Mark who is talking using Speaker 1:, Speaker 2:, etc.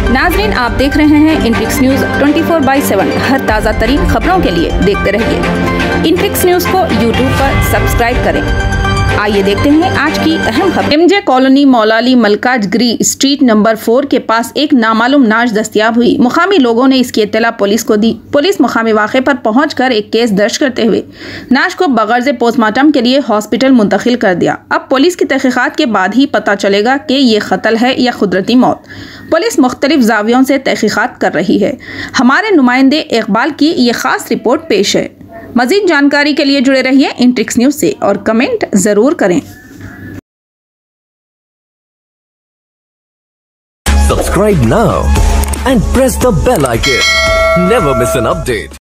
Speaker 1: नाजरीन, आप देख रहे हैं इंट्रिक्स न्यूज 24/7। हर ताज़ा तरीन खबरों के लिए देखते रहिए इंट्रिक्स न्यूज को यूट्यूब पर सब्सक्राइब करें। आइए देखते हैं आज की अहम खबर। MJ colony Moulali Malkajgiri street number 4 के पास एक नामालूम नाश दस्तयाब हुई। मुकामी लोगों ने इसकी इत्तला पुलिस को दी। पुलिस मुकामी वाक़े पर पहुंचकर एक केस दर्ज करते हुए नाश को बगैर पोस्टमार्टम के लिए हॉस्पिटल मुंतकिल कर दिया। अब पुलिस की तहकीकात के बाद ही पता चलेगा कि ये कत्ल है या कुदरती मौत। पुलिस मुख्तलिफ जावियों से तहकीकात कर रही है। हमारे नुमाइंदे इकबाल की ये खास रिपोर्ट पेश है। मजीद जानकारी के लिए जुड़े रहिए इंट्रिक्स न्यूज से और कमेंट जरूर करें।
Speaker 2: Subscribe now and press the bell icon. Never miss an update.